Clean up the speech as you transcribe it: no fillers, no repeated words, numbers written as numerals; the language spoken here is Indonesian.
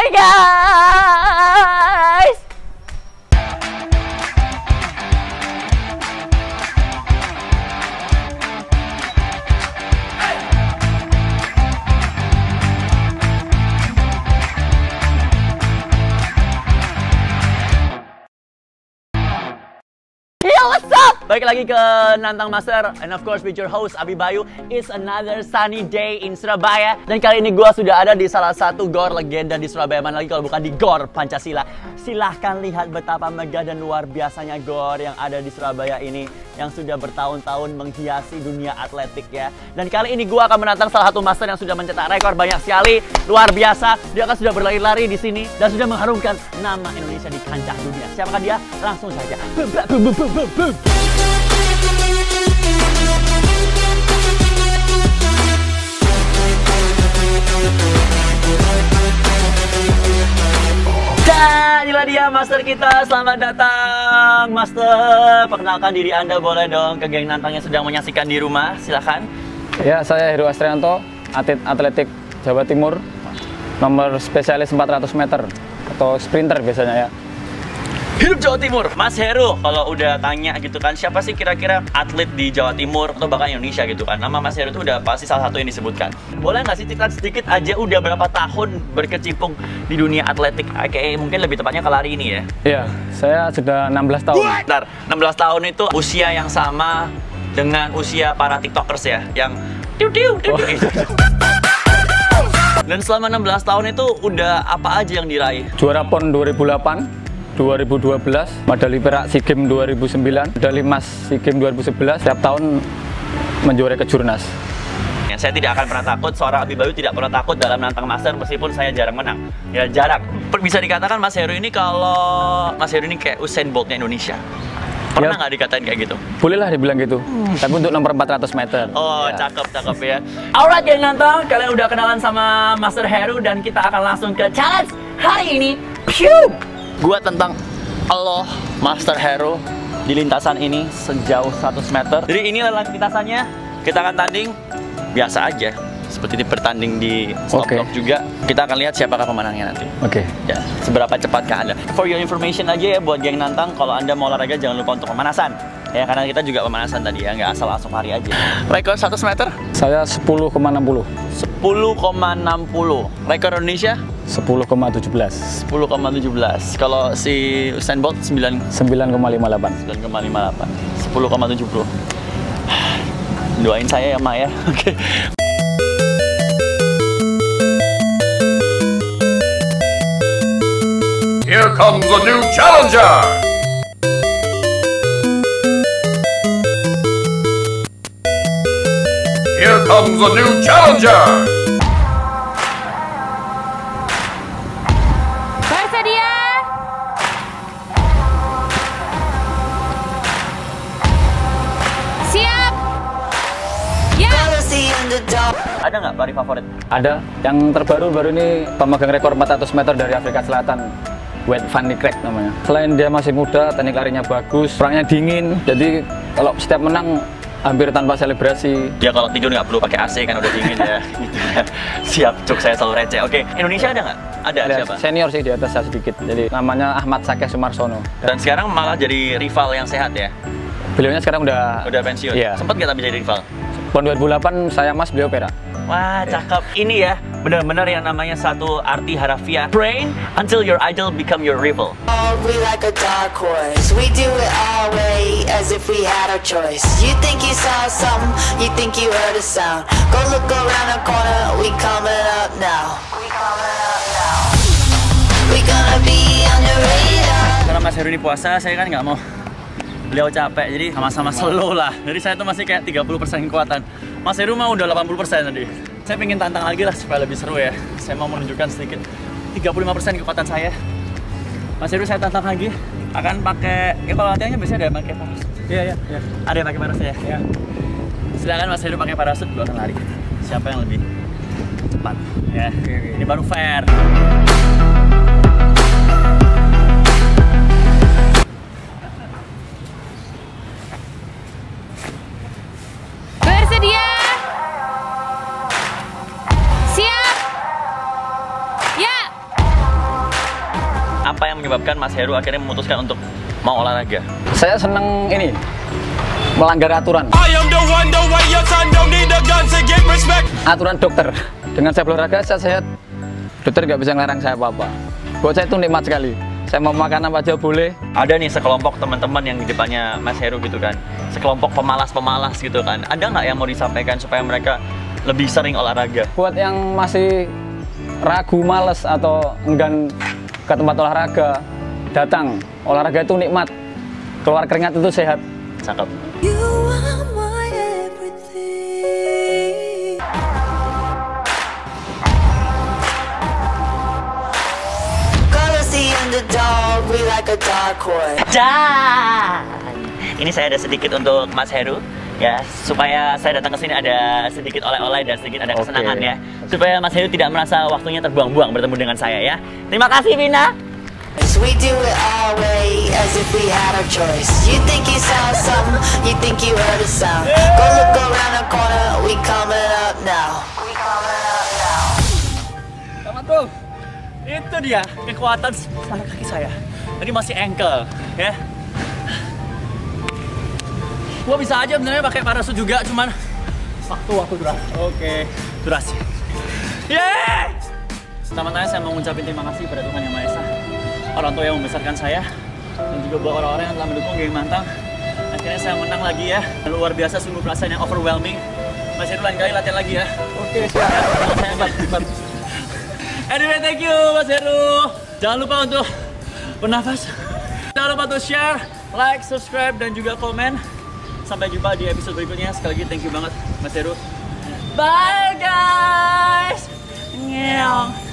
Hey guys! Yo, what's up? Balik lagi ke Nantang Master, and of course with your host Abi Bayu. It's another sunny day in Surabaya. Dan kali ini gue sudah ada di salah satu gor legenda di Surabaya. Mana lagi kalau bukan di Gor Pancasila. Silahkan lihat betapa megah dan luar biasanya gor yang ada di Surabaya ini, yang sudah bertahun-tahun menghiasi dunia atletik ya. Dan kali ini gue akan menantang salah satu master yang sudah mencetak rekor banyak sekali, luar biasa. Dia akan sudah berlari-lari di sini dan sudah mengharumkan nama Indonesia di kancah dunia. Siapakah dia? Langsung saja. Dan inilah dia master kita. Selamat datang master. Perkenalkan diri Anda boleh dong ke geng Nantang yang sedang menyaksikan di rumah. Silakan. Ya, saya Heru Astrianto, atlet atletik Jawa Timur, nomor spesialis 400 meter atau sprinter biasanya ya. Hidup Jawa Timur, Mas Heru. Kalau udah tanya gitu kan, siapa sih kira-kira atlet di Jawa Timur atau bahkan Indonesia gitu kan? Nama Mas Heru itu udah pasti salah satu yang disebutkan. Boleh nggak sih cerita sedikit aja udah berapa tahun berkecimpung di dunia atletik? Kayak mungkin lebih tepatnya ke lari ini ya? Iya, saya sudah 16 tahun. Bentar, 16 tahun itu usia yang sama dengan usia para tiktokers ya? Yang gitu. Dan selama 16 tahun itu udah apa aja yang diraih? Juara PON 2008. 2012, medali perak SEA Games 2009, medali emas SEA Games 2011, setiap tahun menjuarai kejurnas. Saya tidak akan pernah takut, seorang Abi Bayu tidak pernah takut dalam Nantang Master meskipun saya jarang menang. Ya jarang. Bisa dikatakan Mas Heru ini kalau Mas Heru ini kayak Usain Bolt-nya Indonesia. Pernah nggak dikatain kayak gitu? Bolehlah dibilang gitu. Tapi untuk nomor 400 meter. Oh, ya. cakep ya. Alright geng Nantang, kalian udah kenalan sama Master Heru dan kita akan langsung ke challenge hari ini. Phew! Gua tentang Allah Master Heru di lintasan ini sejauh 100 meter. Jadi inilah lintasannya. Kita akan tanding biasa aja, seperti bertanding di stop block juga. Kita akan lihat siapakah pemenangnya nanti. Oke. Ya, seberapa cepatkah Anda? For your information aja ya buat geng Nantang, kalau Anda mau olahraga jangan lupa untuk pemanasan. Ya, karena kita juga pemanasan tadi ya, nggak asal langsung lari aja. Rekor 100 meter? Saya 10,60. 10,60. Rekor Indonesia? 10,17. 10,17. Kalau si Usain Bolt 9,58. 9,58. 10,70. Doain saya ya, Ma ya. Oke. Here comes a new challenger! Here comes a new challenger! Bersedia? Siap? Ya! Ada nggak lari favorit? Ada. Yang terbaru baru ini pemegang rekor 400 meter dari Afrika Selatan. Wout van der Krek namanya. Selain dia masih muda, teknik larinya bagus, orangnya dingin. Jadi kalau setiap menang hampir tanpa selebrasi. Ya kalau tidur nggak perlu pakai AC kan udah dingin ya. Gitu ya. Siap, cuk saya selalu receh. Oke, Indonesia ada nggak? Ada siapa? Senior sih di atas saya sedikit. Jadi namanya Ahmad Sakeh Sumarsono. Dan sekarang malah jadi rival yang sehat ya? Beliaunya sekarang udah pensiun? Iya. Sempat nggak tapi jadi rival? PON 2008 saya emas, beliau perak. Wah, cakep. Ini ya, benar-benar yang namanya satu arti harafiah. Train until your idol become your rival. We like a dark horse. We do it our way as if we had our choice. You think you saw something, you think you heard a sound. Go look around the corner, we coming up now. We coming up now. We gonna be on the radar. Karena Mas Heru ini puasa, saya kan nggak mau beliau capek, jadi sama-sama slow lah. Jadi saya tuh masih kayak 30% kekuatan. Mas Heru mah udah 80% tadi. Saya pengen tantang lagi lah supaya lebih seru ya. Saya mau menunjukkan sedikit 35% kekuatan saya. Mas Heru saya tantang lagi. Akan pakai, ya kalau latihannya biasanya ada yang pakai parasut. Iya. Ada yang pakai parasut ya? Iya. Silakan Mas Heru pakai parasut, gue akan lari. Siapa yang lebih cepat? Ya, ini baru fair. Bersedia? Siap? Ya! apa yang menyebabkan Mas Heru akhirnya memutuskan untuk mau olahraga? Saya seneng ini, melanggar aturan. Aturan dokter. Dengan saya olahraga, saya sehat. Dokter nggak bisa ngelarang saya apa-apa. Buat saya itu nikmat sekali. Saya mau makan apa aja boleh. Ada nih sekelompok teman-teman yang di depannya Mas Heru gitu kan, sekelompok pemalas-pemalas gitu kan. Ada nggak yang mau disampaikan supaya mereka lebih sering olahraga? Buat yang masih ragu, males atau enggan ke tempat olahraga, datang. Olahraga itu nikmat. Keluar keringat itu sehat. Cakep. Underdog, we like a dark horse. Dan ini saya ada sedikit untuk Mas Heru ya, supaya saya datang ke sini ada sedikit oleh-oleh dan sedikit ada kesenangan ya, supaya Mas Heru tidak merasa waktunya terbuang-buang bertemu dengan saya ya. Terima kasih Vina. We do it our way as if we had our choice. You think you saw something, you think you heard a sound. Go look around the corner, we coming up now. We coming up now. Sama tuh. Itu dia kekuatan mana kaki saya. Tadi masih ankle, ya. Gua bisa aja sebenarnya pakai parasut juga, cuman waktu durasi. Oke, durasi. Yeay! Pertama-tama saya mau ngucapin terima kasih pada Tuhan Yang Maha Esa, orang tua yang membesarkan saya, dan juga buat orang-orang yang telah mendukung Game Mantang. Akhirnya saya menang lagi ya. Luar biasa, sungguh perasaan yang overwhelming. Masih lain kali latihan lagi ya. Oke, siap. Anyway, thank you Mas Heru. Jangan lupa untuk bernafas. Jangan lupa untuk share, like, subscribe, dan juga komen. Sampai jumpa di episode berikutnya. Sekali lagi thank you banget Mas Heru. Bye guys. Nyeong.